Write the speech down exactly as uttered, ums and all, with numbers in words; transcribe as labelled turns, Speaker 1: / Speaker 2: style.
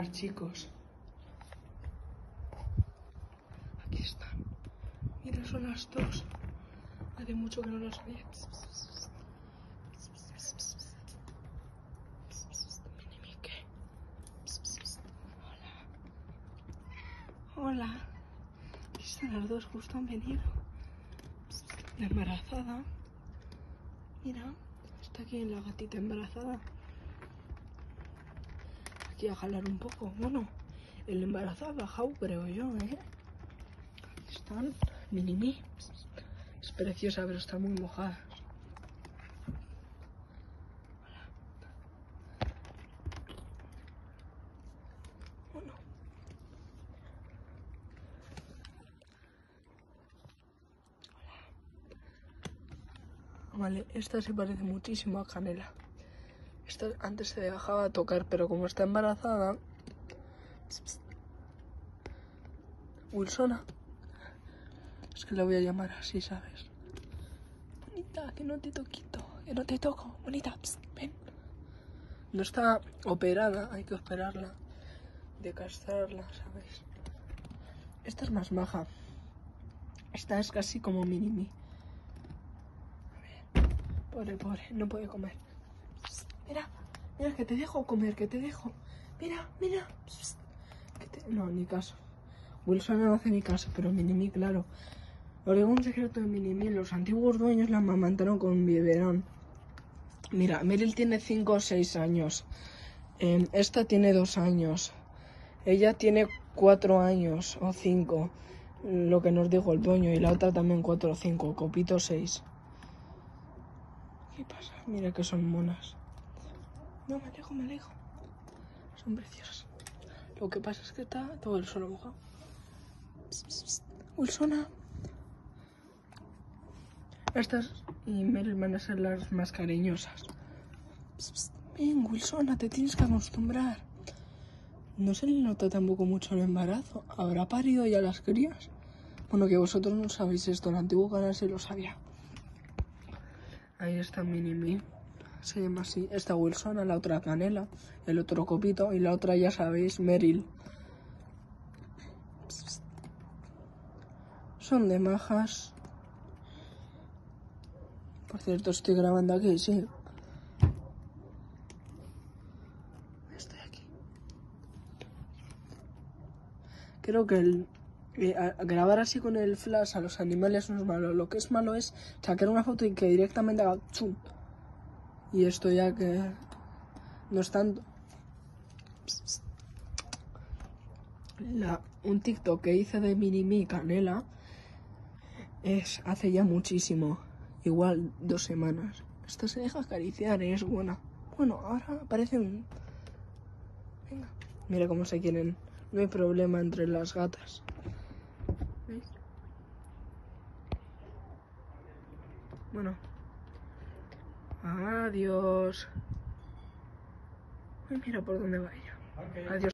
Speaker 1: buenas, chicos. Aquí están. Mira, son las dos. Hace mucho que no las veía. Minimi, ¿qué? Hola. Hola. Aquí están las dos, justo han venido. La embarazada. Mira, está aquí la gatita embarazada. Aquí a jalar un poco. Bueno, el embarazado ha bajado, creo yo, ¿eh? Aquí están. Minimi. Es preciosa, pero está muy mojada. Bueno. Vale, esta se parece muchísimo a Canela. Esta antes se dejaba tocar, pero como está embarazada... Wilsona. Es que la voy a llamar así, ¿sabes? Bonita, que no te toquito, que no te toco. Bonita, psst, ven. No está operada, hay que operarla. De castrarla, ¿sabes? Esta es más maja. Esta es casi como Minimi. A ver, pobre, pobre, no puede comer. Psst, mira, mira, que te dejo comer, que te dejo. Mira, mira. Psst, que te... No, ni caso. Wilson no hace ni caso, pero Minimi, claro. Os digo un secreto de Minimi. Los antiguos dueños la amamantaron con un biberón. Mira, Meryl tiene cinco o seis años. Eh, esta tiene dos años. Ella tiene cuatro años o cinco. Lo que nos dijo el dueño. Y la otra también cuatro o cinco. Copito seis. ¿Qué pasa? Mira que son monas. No, me alejo, me alejo. Son preciosas. Lo que pasa es que está todo el suelo mojado. Psst, psst, psst. Wilsona. Estas y Meryl van a ser las más cariñosas. Psst, psst. Ven, Wilsona, te tienes que acostumbrar. No se le nota tampoco mucho el embarazo. ¿Habrá parido ya las crías? Bueno, que vosotros no sabéis esto. El antiguo canal se lo sabía. Ahí está Minimi. Se llama así. Esta Wilsona, la otra Canela, el otro Copito y la otra, ya sabéis, Meryl. Psst, psst. Son de majas. Por cierto, estoy grabando aquí, sí. Estoy aquí. Creo que el, eh, a, grabar así con el flash a los animales no es malo. Lo que es malo es sacar una foto y que directamente haga chum. Y esto ya que no es tanto. Psst, psst. La, un TikTok que hice de Minimi Canela es hace ya muchísimo. Igual dos semanas. Esta se deja acariciar, ¿eh? Es buena. Bueno, ahora parece un... Venga. Mira cómo se quieren. No hay problema entre las gatas. ¿Veis? Bueno. Adiós. Ay, mira por dónde va ella. Okay. Adiós.